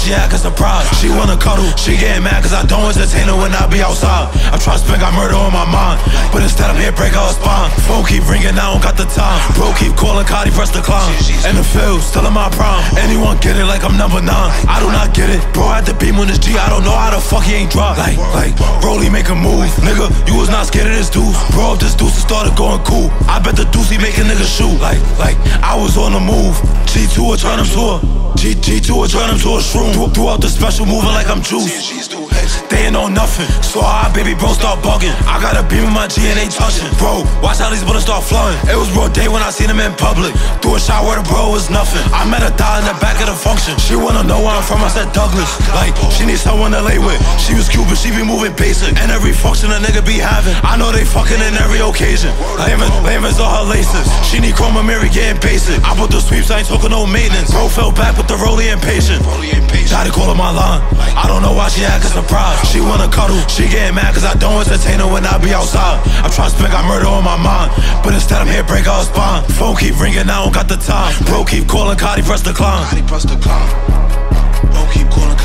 she acting surprised. She wanna cuddle, she getting mad cause I don't entertain her when I be outside. I'm trying to spend, got murder on my mind, but instead I'm here break her spine. Phone keep ringing, I don't got the time. Bro keep calling, Cardi press decline. In the field, still in my prime. Anyone get it like I'm number 9? I do not get it. Bro had the beam on his G, I don't know how the fuck he ain't drop. Like, Broly make a move. Nigga, you was not scared of this deuce. Bro, if this deuce started going cool, I bet the deuce he make a nigga shoot. Like, I was on the move. G2 will turn him to a G2 will turn him to a shroom. Threw out the special, moving like I'm juice. They ain't know nothing, so I baby bro start bugging. I got a beam in my G and they touching. Bro, watch how these bullets start flowing. It was broad day when I seen him in public. Threw a shot where the bro was nothing. I met her thigh in the back of the function. She wanna know where I'm from, I said Douglas. Like, she needs someone to lay with. She was cute, but she be moving basic. And every function a nigga be having, I know they fucking in every occasion. Layman's all her laces. She need Chroma Mary getting basic. I put the sweeps, I ain't talking no maintenance. Bro fell back with the rollie impatient. Tried to call her my line, I don't know why she acting surprised. She wanna cuddle, she getting mad cause I don't entertain her when I be outside. I'm trying to spend, got murder on my mind, but instead I'm here break her spine. Phone keep ringing, I don't got the time. Bro keep calling, Cardi press decline. Bro keep calling.